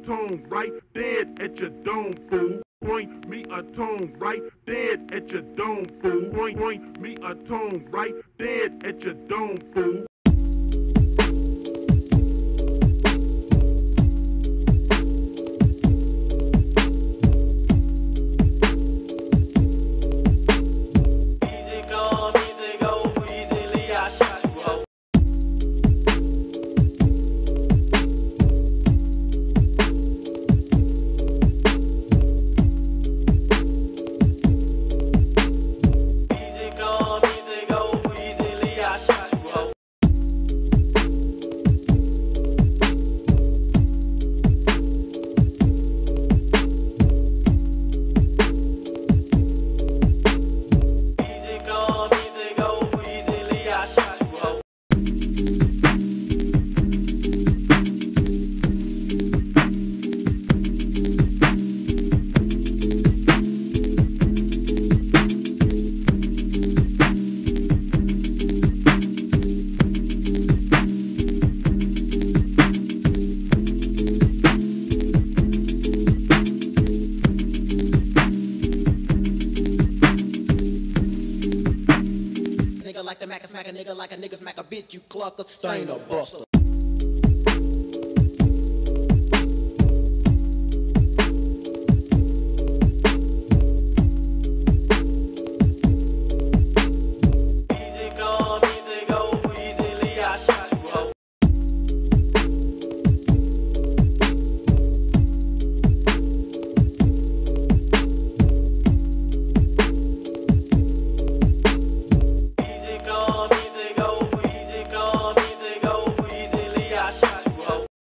tone right dead at your dome, fool. Point me a tone right dead at your dome, fool. Point me a tone right dead at your dome, fool. Like the Mac smack a nigga like a nigga smack a bitch, you cluckers, so I ain't no buster.